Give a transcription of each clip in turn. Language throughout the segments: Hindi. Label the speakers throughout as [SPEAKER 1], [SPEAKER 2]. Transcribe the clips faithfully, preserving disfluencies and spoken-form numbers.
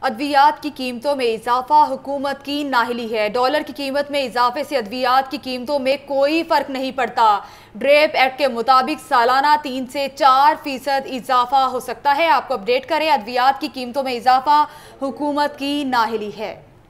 [SPEAKER 1] अद्वियात की कीमतों में इजाफा हुकूमत की नाहिली है। डॉलर की कीमत में इजाफे से अद्वियात की कीमतों में कोई फर्क नहीं पड़ता। ड्रेप एक्ट के मुताबिक सालाना तीन से चार फीसद इजाफा हो सकता है। आपको अपडेट करें, अद्वियात की कीमतों में इजाफा हुकूमत की नाहिली है।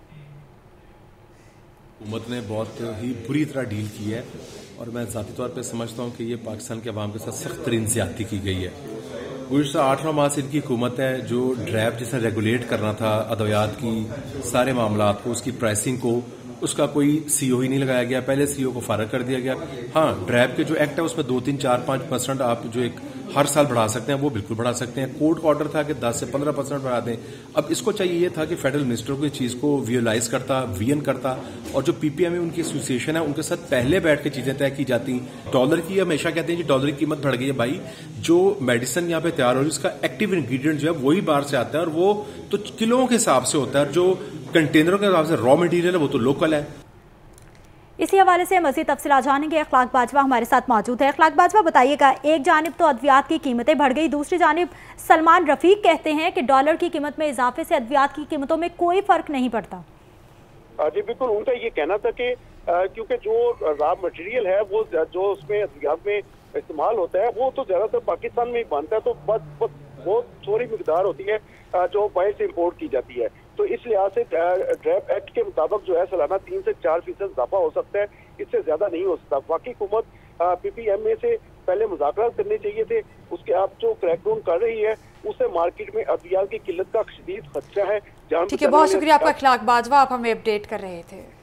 [SPEAKER 2] हुकूमत ने बहुत ही बुरी तरह डील की है और मैं ज़ाती तौर पर समझता हूँ कि ये पाकिस्तान के अवाम के साथ सख्त तरीन ज़्यादती की गई है। गुज़श्ता आठ नौ माह से इनकी हुकूमत है जो ड्रैप जिसने रेगुलेट करना था अद्वियात की सारे मामलात को, उसकी प्राइसिंग को, उसका कोई सीओ ही नहीं लगाया गया। पहले सीओ को फारग कर दिया गया। हाँ, ड्रैप के जो एक्ट है उसमें दो तीन चार पाँच परसेंट आप जो एक हर साल बढ़ा सकते हैं, वो बिल्कुल बढ़ा सकते हैं। कोर्ट का ऑर्डर था कि दस से पंद्रह परसेंट बढ़ा दें। अब इसको चाहिए ये था कि फेडरल मिनिस्टर को इस चीज़ को विजुलाइज करता, वीएन करता, और जो पीपीएम है उनकी एसोसिएशन है उनके साथ पहले बैठ के चीज़ें तय की जाती। डॉलर की हमेशा कहते हैं कि डॉलर की कीमत बढ़ गई है। भाई, जो मेडिसिन यहाँ पे तैयार हो रही है उसका एक्टिव इंग्रेडिएंट जो है वही बाहर से आता है और वो तो किलों के हिसाब से होता है, जो कंटेनरों के हिसाब से रॉ मटीरियल है वो तो लोकल है।
[SPEAKER 3] इसी हवाले से मज़ीद तफसीलात जानेंगे। अखलाक बाजवा हमारे साथ मौजूद है। अखलाक बाजवा, बताइएगा, एक जानिब तो अद्वियात की कीमतें बढ़ गई, दूसरी जानिब सलमान रफीक कहते हैं कि डॉलर की कीमत में इजाफे से अद्वियात की कीमतों में कोई फर्क नहीं पड़ता।
[SPEAKER 4] जी बिल्कुल, उनका ये कहना था कि क्योंकि जो रॉ मटेरियल है वो जो उसमें अद्वियात में इस्तेमाल होता है वो तो ज्यादातर पाकिस्तान में ही बनता है, तो बस बहुत थोड़ी मिकदार होती है जो बाहर से इम्पोर्ट की जाती है। तो इस लिहाज से ड्रैप एक्ट के मुताबिक जो है सालाना तीन से चार फीसद इजाफा हो सकता है, इससे ज्यादा नहीं हो सकता। बाकी हुकूमत पीपीएमए से पहले मुज़ाकरात करने चाहिए थे, उसके आप जो क्रैकडाउन कर रही है उससे मार्केट में अद्वियात की किल्लत का शदीद खदशा है।
[SPEAKER 1] ठीक है, बहुत शुक्रिया आपका अखलाक बाजवा, आप हमें अपडेट कर रहे थे।